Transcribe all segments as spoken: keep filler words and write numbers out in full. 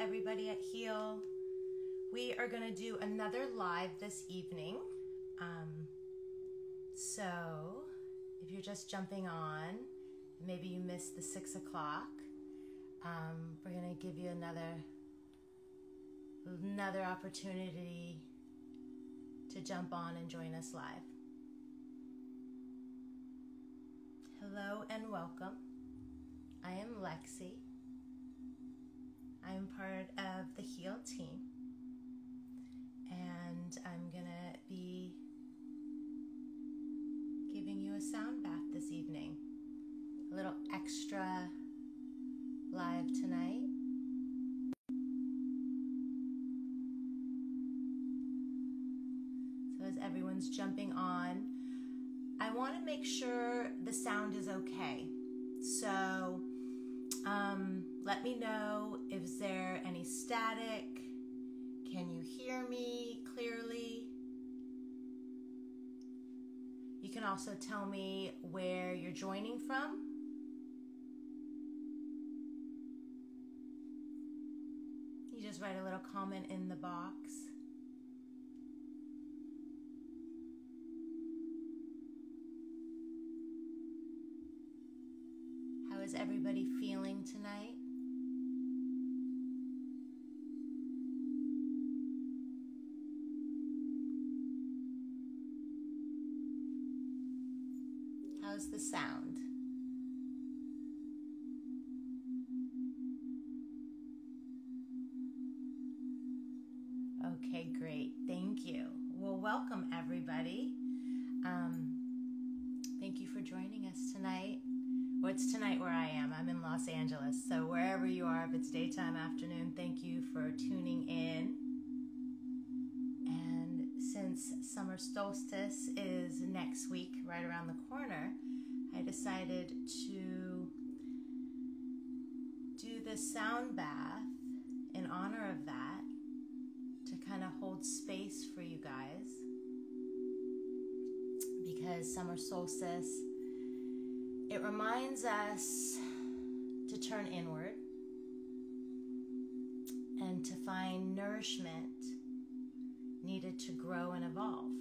everybody at Heal. We are going to do another live this evening. Um, so if you're just jumping on, maybe you missed the six o'clock, um, we're going to give you another, another opportunity to jump on and join us live. Hello and welcome. I am Lexi. I am part of the Heal team, and I'm gonna be giving you a sound bath this evening. A little extra live tonight. So as everyone's jumping on, I want to make sure the sound is okay. So um, let me know if there any static. Can you hear me clearly? You can also tell me where you're joining from. You just write a little comment in the box. How is everybody feeling tonight? How's the sound? Okay, great. Thank you. Well, welcome everybody. Um, thank you for joining us tonight. Well, it's tonight where I am. I'm in Los Angeles. So wherever you are, if it's daytime, afternoon, thank you for tuning in. And since summer solstice is next week, right around the corner, I decided to do this sound bath in honor of that, to kind of hold space for you guys, because summer solstice, it reminds us to turn inward and to find nourishment needed to grow and evolve.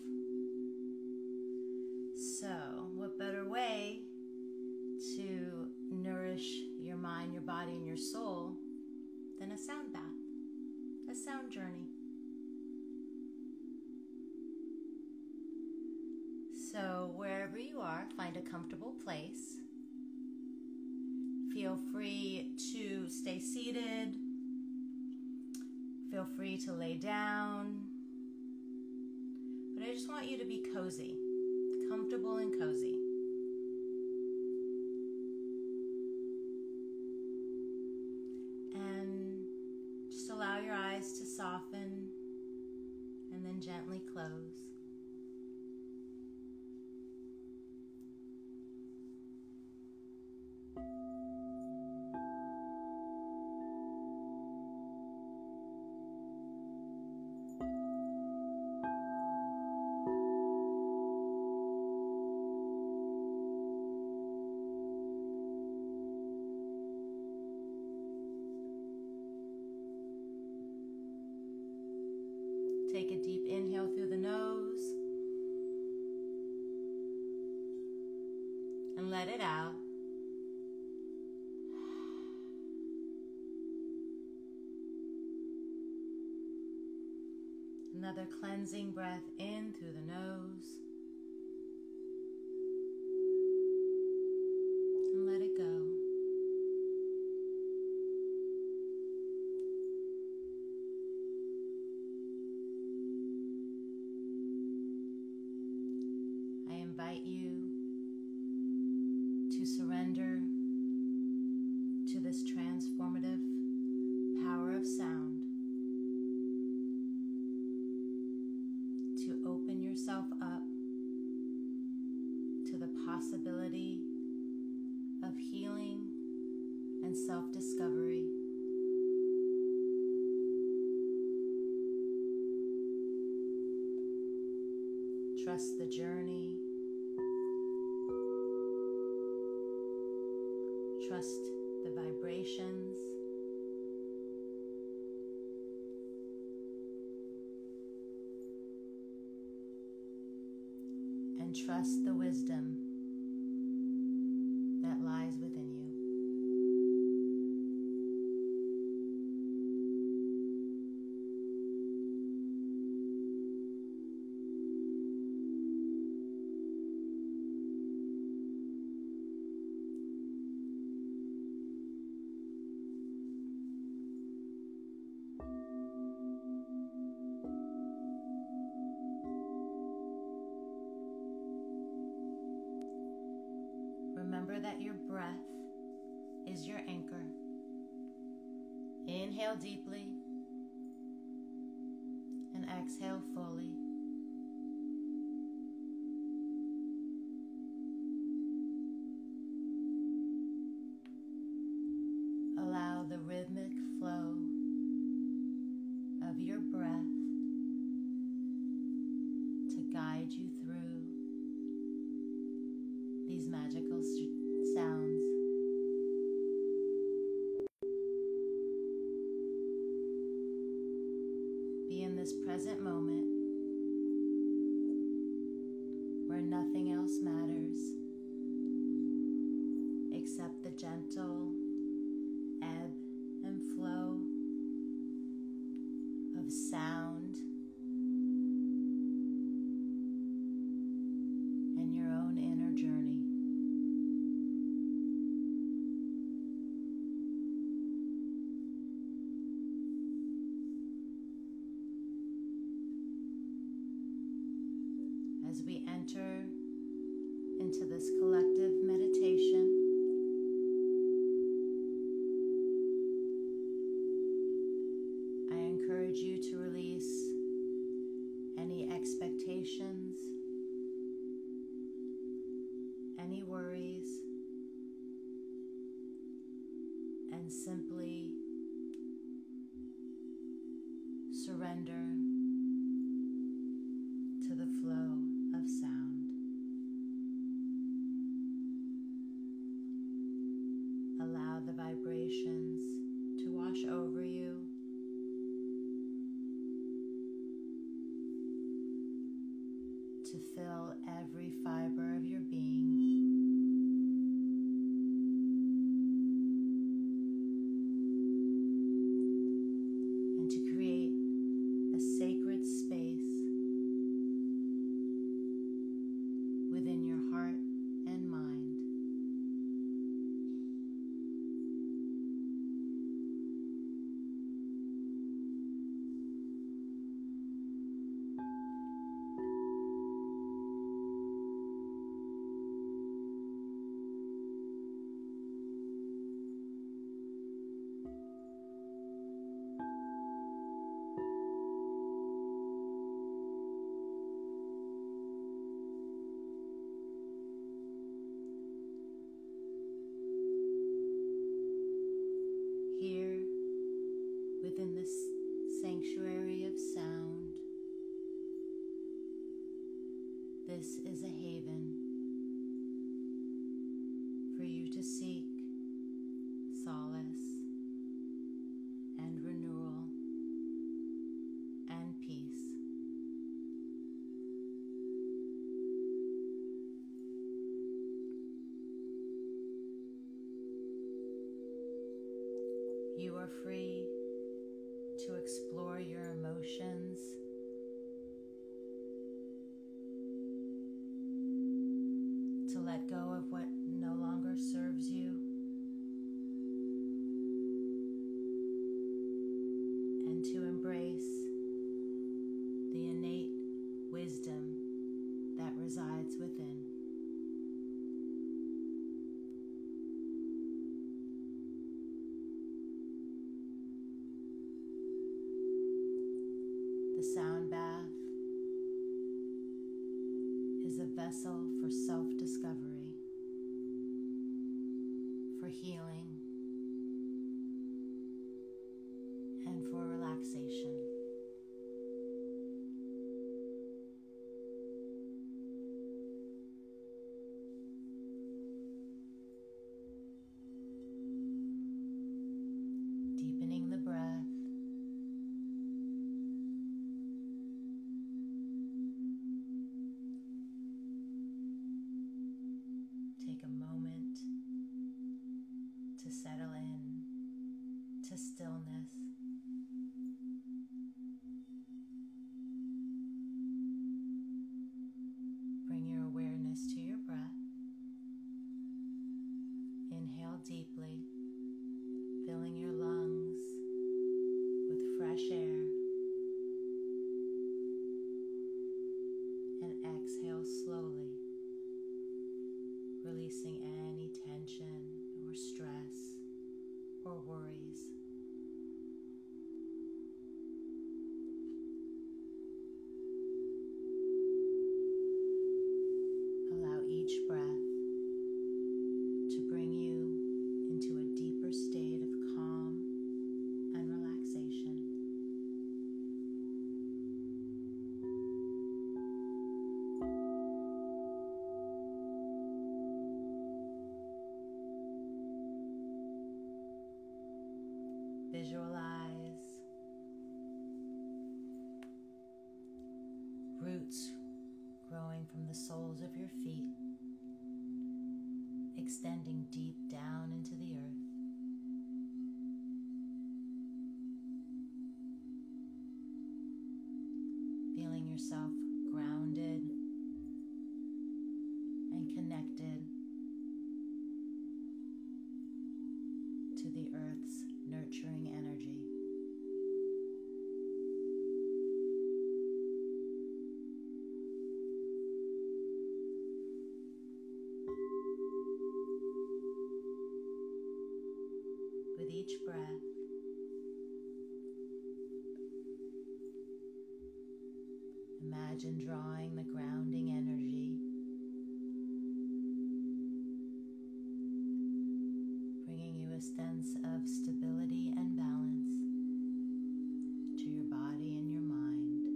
So, what better way to nourish your mind, your body, and your soul than a sound bath, a sound journey? So, wherever you are, find a comfortable place. Feel free to stay seated. Feel free to lay down. But I just want you to be cozy, comfortable and cozy. And just allow your eyes to soften and then gently close. Take a deep inhale through the nose and let it out. Another cleansing breath in through the nose and let it go. Invite you to surrender to this transformative power of sound, to open yourself up to the possibility of healing and self-discovery. Trust the journey. Trust the vibrations. and trust the wisdom that lies within you. Remember that your breath is your anchor. Inhale deeply and exhale fully. Allow the rhythmic flow of your breath to guide you through these magical sounds. Be in this present moment where nothing else matters except the gentle ebb and flow of sound and your own inner journey. As we enter into this collective meditation, I encourage you to release any expectations, any worries, and simply surrender to the flow of sound. Allow the vibrations to wash over you. To fill every fiber of your being. And to create a sacred space within your heart and mind. Here, within this sanctuary of sound, this is a haven for you to seek solace and renewal and peace. You are free to explore your emotions, to let go of what no longer serves you, and to embrace the innate wisdom that resides within. The sound bath is a vessel for self-discovery, for healing, and for relaxation. Deepening the breath. Inhale deeply, filling your lungs with fresh air. And exhale slowly, releasing any tension or stress or worries. Allow each breath to bring you into a deeper state of calm and relaxation. Visualize roots growing from the soles of your feet, extending deep down into the earth. Feeling yourself grounded and connected to the earth's nurturing energy. With each breath, imagine drawing the grounding energy, bringing you a sense of stability and balance to your body and your mind.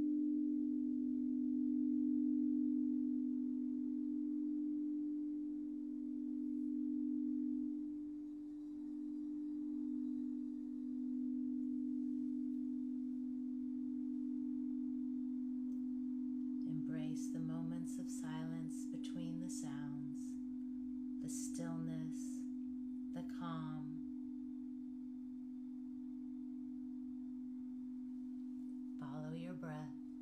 Embrace the moments of silence between the sounds, the stillness, the calm. Follow your breath.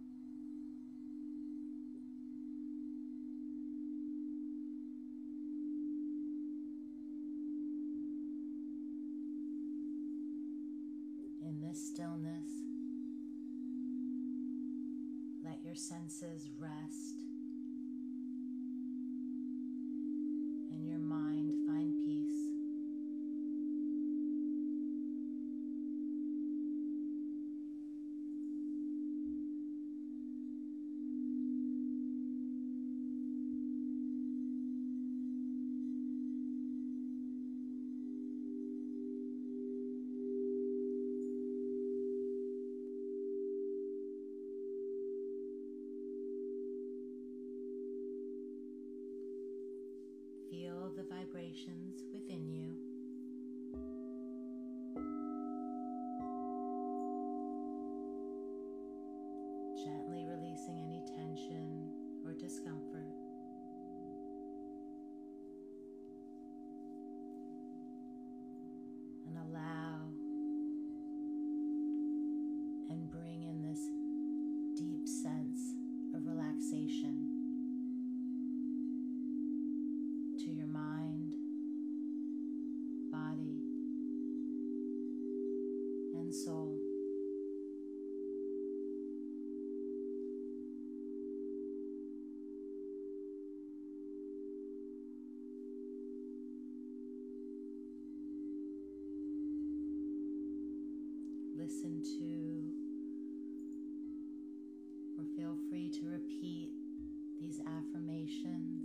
In this stillness, let your senses rest and your mind find peace. Feel the vibrations within you. Gently releasing any tension or discomfort. And allow and bring in this deep sense of relaxation to your mind, body, and soul. Listen to or feel free to repeat these affirmations,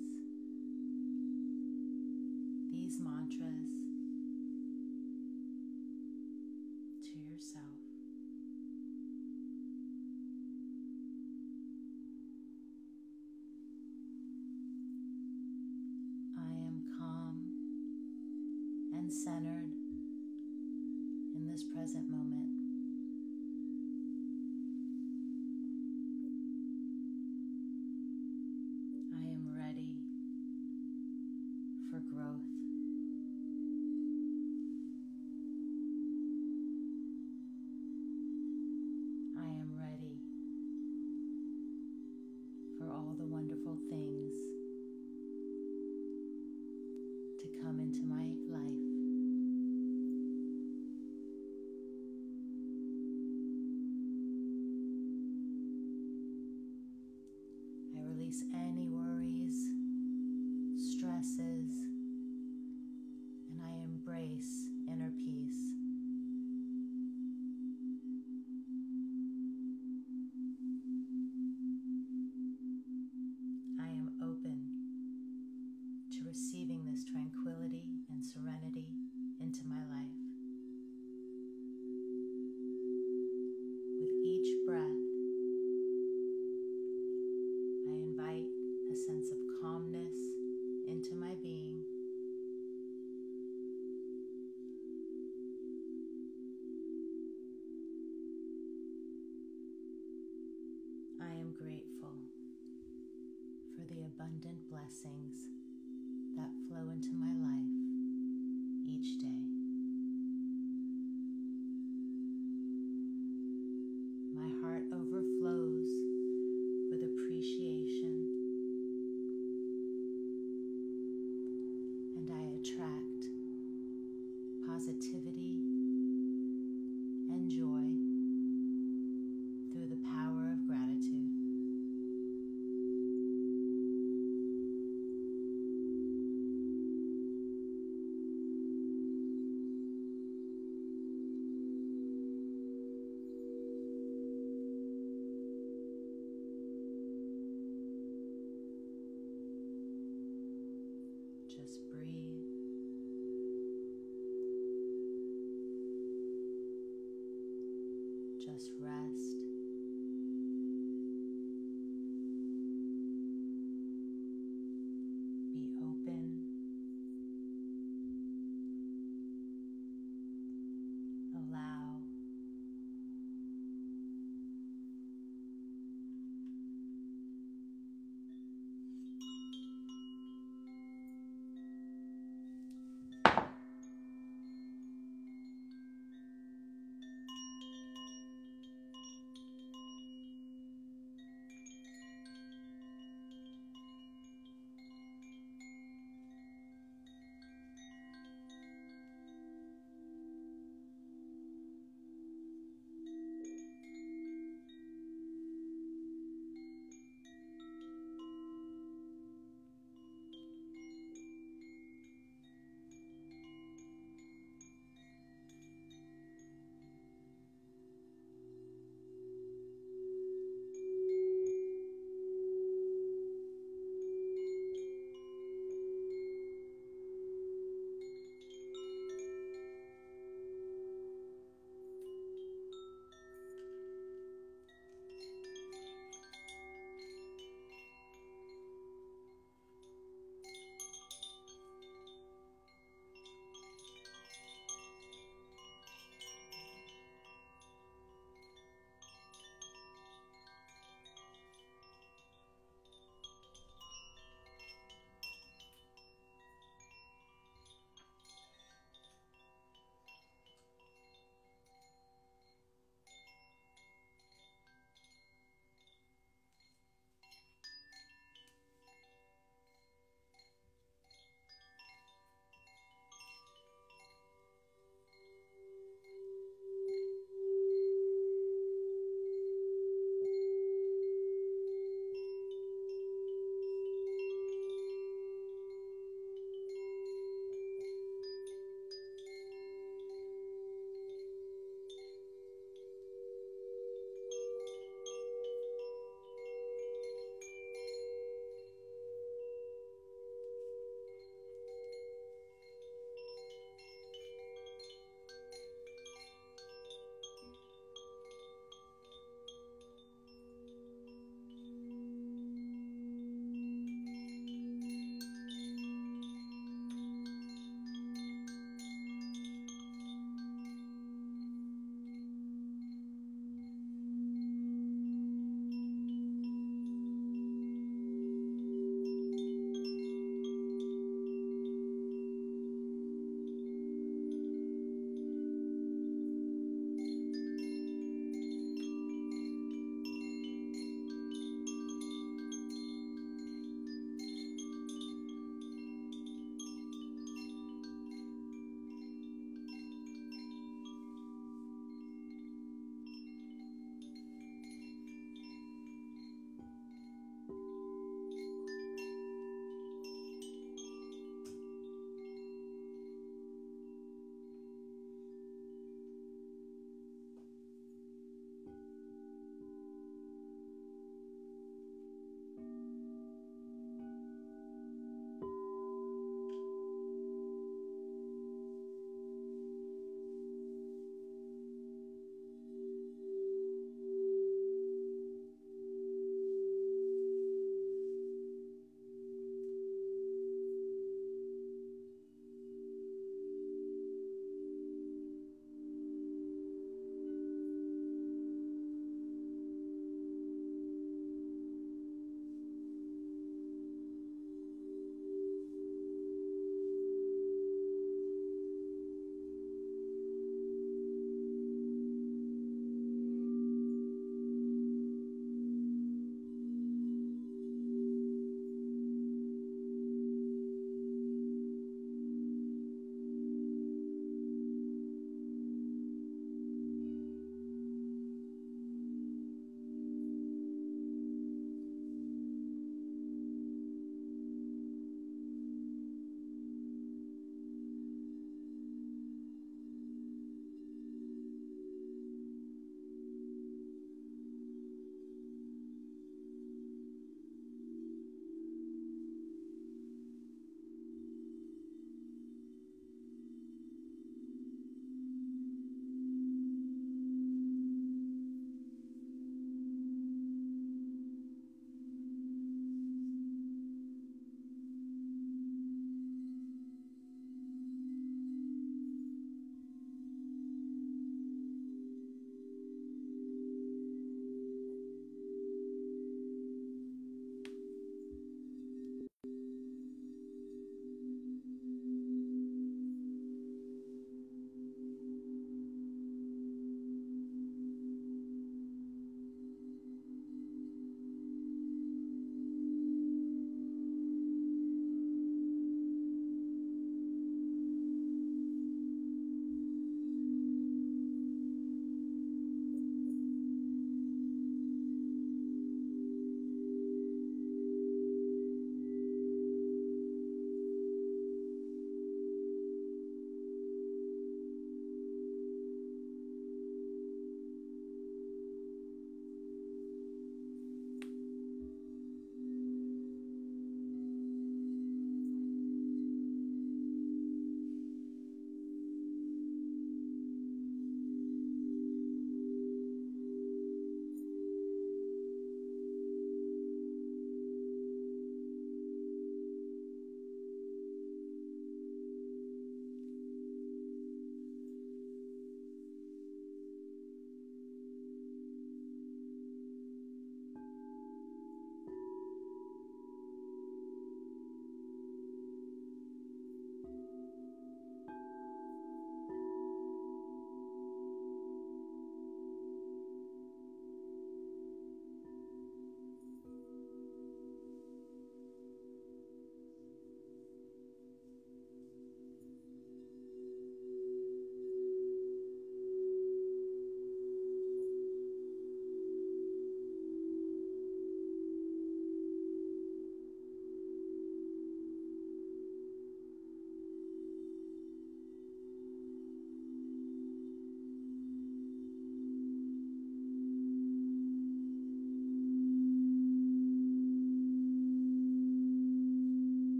these mantras to yourself. I am calm and centered in this present moment. I am ready for growth. I am ready for all the wonderful things to come into my life. abundant blessings that flow into my life each day. My heart overflows with appreciation, and I attract positivity and joy through the power of gratitude.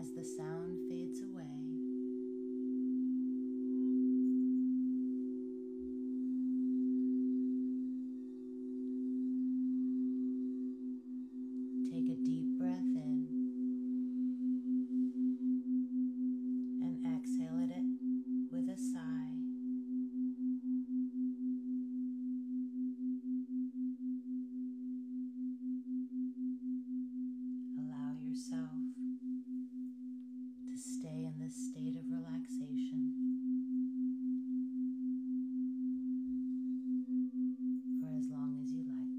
as the sound fades away, take a deep breath in and exhale it with a sigh. Allow yourself to stay in this state of relaxation for as long as you like.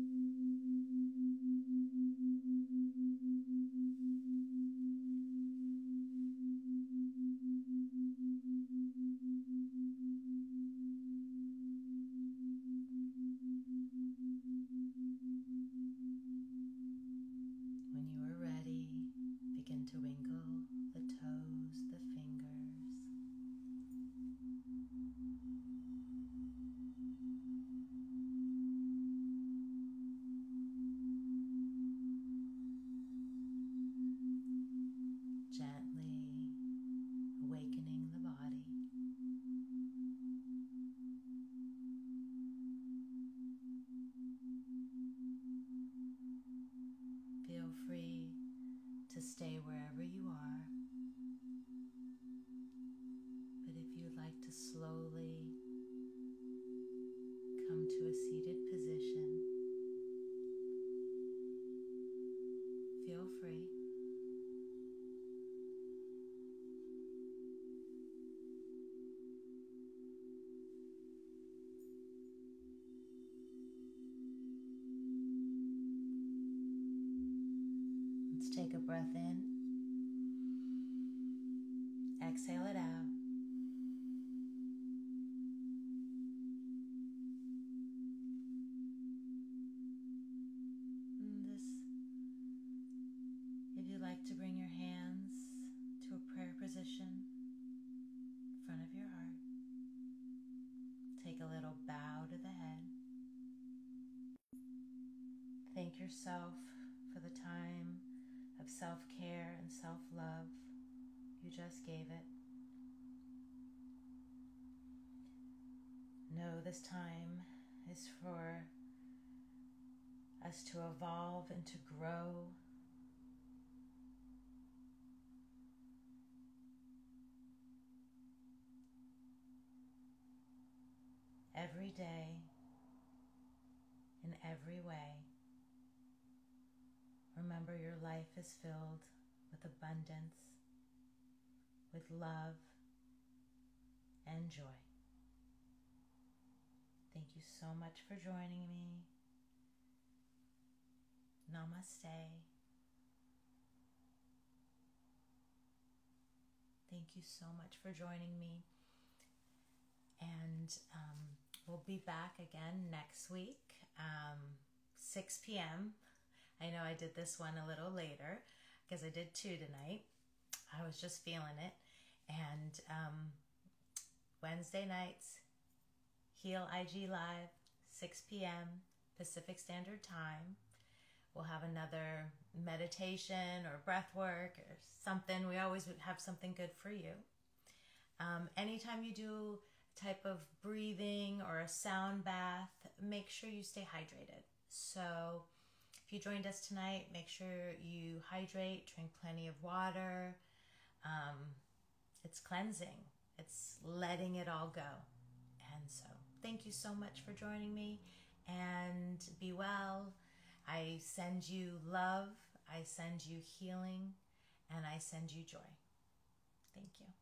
When you are ready, begin to winkle the toes, the fingers. Gently awakening the body. Feel free to stay wherever you are, but if you'd like to slowly come to a seated position, feel free. Let's take a breath in. Exhale it out. And this, if you like to bring your hands to a prayer position in front of your heart, take a little bow to the head. Thank yourself for the time of self-care and self-love you just gave it. Know this time is for us to evolve and to grow. Every day, in every way. Remember, your life is filled with abundance, with love and joy. Thank you so much for joining me. Namaste. Thank you so much for joining me. And um, we'll be back again next week, um, six p.m. I know I did this one a little later because I did two tonight. I was just feeling it. And um, Wednesday nights, Heal I G Live, six p.m. Pacific Standard Time. We'll have another meditation or breath work or something. We always have something good for you. Um, anytime you do a type of breathing or a sound bath, make sure you stay hydrated. So if you joined us tonight, make sure you hydrate, drink plenty of water. Um, it's cleansing. It's letting it all go. And so thank you so much for joining me, and be well. I send you love, I send you healing, and I send you joy. Thank you.